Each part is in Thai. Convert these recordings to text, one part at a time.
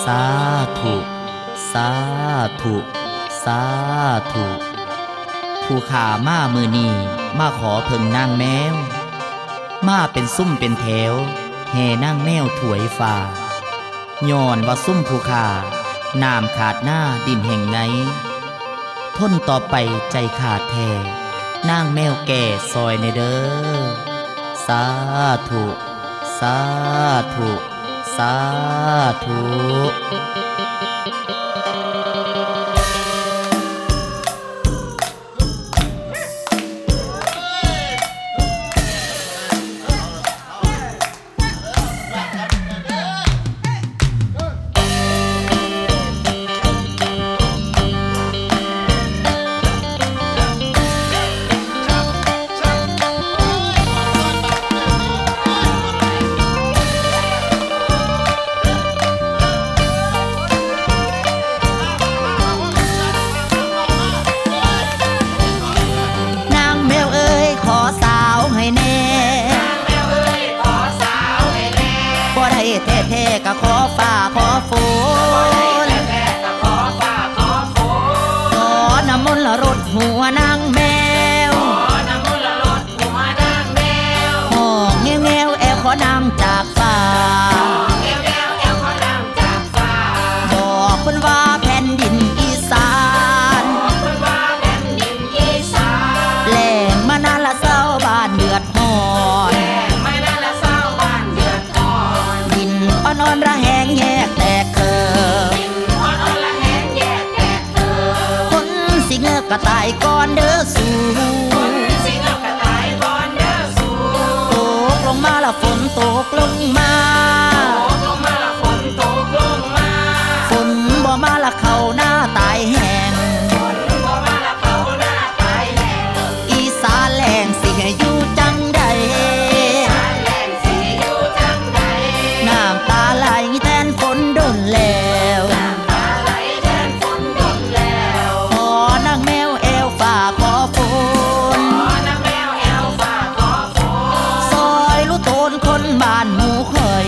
สาธุสาธุสาธุผู้ขามามือนี้มาขอเพิ่งนางแมวมาเป็นซุ่มเป็นแถวแห่นางแมวถวยฟ้าย้อนว่าซุ่มผู้ขาน้ำขาดหน้าดินแห่งไหนทนต่อไปใจขาดแท้นางแมวแก่ซอยในเด้อสาธุสาธุสาธุก็ขอฝ่าขอฝนขอน้ำมนต์รดหัวนางแมวห้องแงวแอวขอนำจากฟ้าบอกเพิ่นว่าแผ่นดินอีสานแหล่งมานานละเศร้าบ้านเดือดร้อนนอนระแหงแยกแตกเกิดคนสิเงือกกระต่ายก่อนเด้อสู่ตกลงมาละฝนตกลงมาฝนบ่มาละเขาหน้าตายแห้งอีสานแหลงสิให้อยู่จังใดน้ำตาไหลแทนฝนดนแล้วขอนางแมวแอวฝ่าขอฝนซอยลูกโตนคนบ้านหมู่ข่อย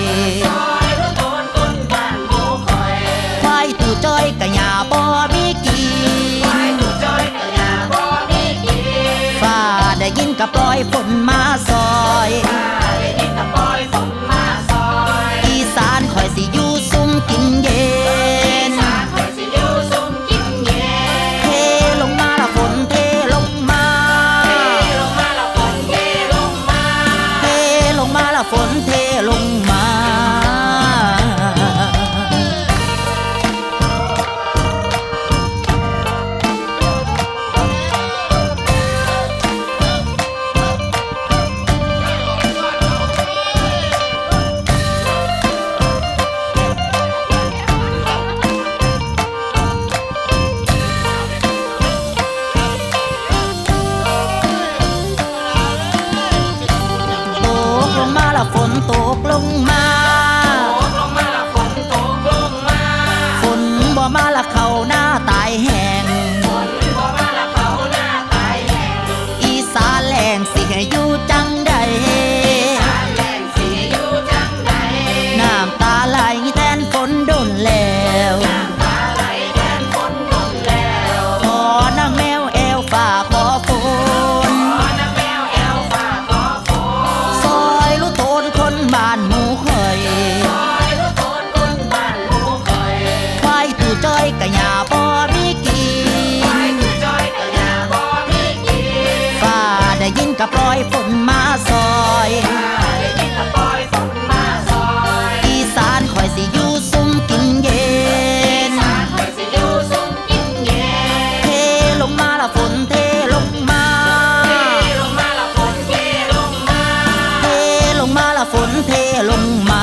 ควายตู่จ้อยกะหญ้าบ่มีกินฝ่าได้ยินกะปล่อยฝนมาซอยอีสานคอยสิอยู่ซุ่มกินเย็นเทลงมาละฝนเทลงมาเทลงมาละฝนเทลงมาฝนตกลงมาฝนบ่มาละเขาหน้าตายแห้งอีสานแหลงสิให้อยู่จังใดน้ำตาไหลแทนฝนดนแล้วขอนางแมวแอวฝ่าขอฝนบ้านหมู่ข่อยควายตู่จ้อยกะหญ้าบ่มีกินฝ่าได้ยินกะปล่อยฝนมาซอยอีสานคอยสิอยู่ซุ่มกินเย็นเทลงมาละฝนเทลงมาเทลงมาละฝนเทลงมา